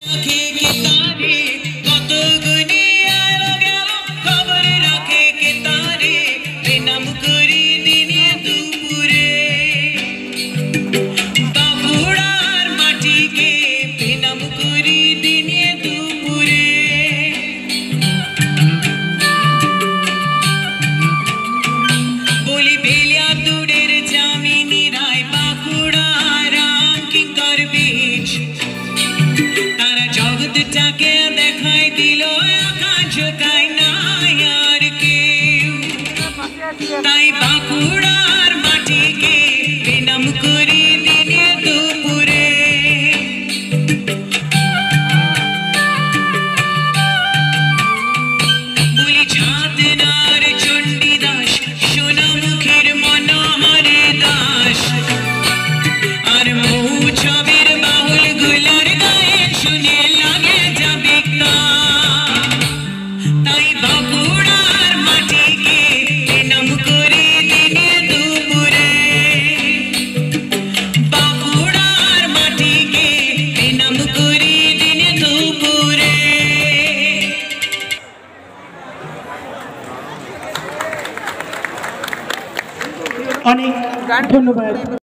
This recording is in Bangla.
তাই বাঁকুড়ার মাটিকে বেনাম করি দিনে দুপুরে। বলি চাঁদনার চণ্ডীদাস সোনা মুখের মনোহরে দাস আর মৌছবের বাউল গুলার গায়ে শুনে লাগে যাবে তাই বাঁকুড়ার মাটিকে বেনাম করি দিনে দুপুরে। বাঁকুড়ার মাটিকে বেনাম করি দিনে দুপুরে। অনেক ধন্যবাদ।